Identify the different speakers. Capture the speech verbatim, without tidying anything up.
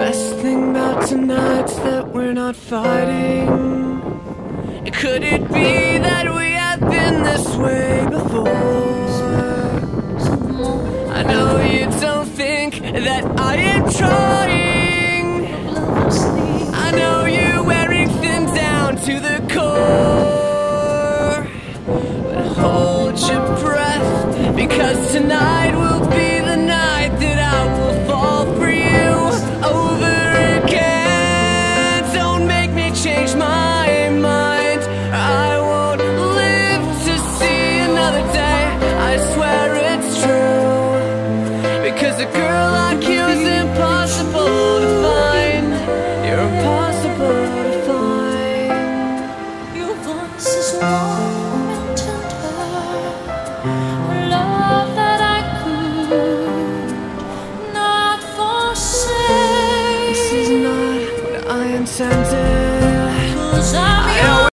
Speaker 1: best thing about tonight's that we're not fighting. Could it be that we have been this way before? I know you don't think that I am trying. I know you're wearing thin down to the core. But hold your breath, because tonight will be the night that I will fall for you over again. Don't make me change my mind. I won't live to see another day. I swear it's true, because a girl like you is impossible to find. You're impossible to find.
Speaker 2: Your voice is warm and tender, a love that I could not forsake.
Speaker 1: This is not what I intended.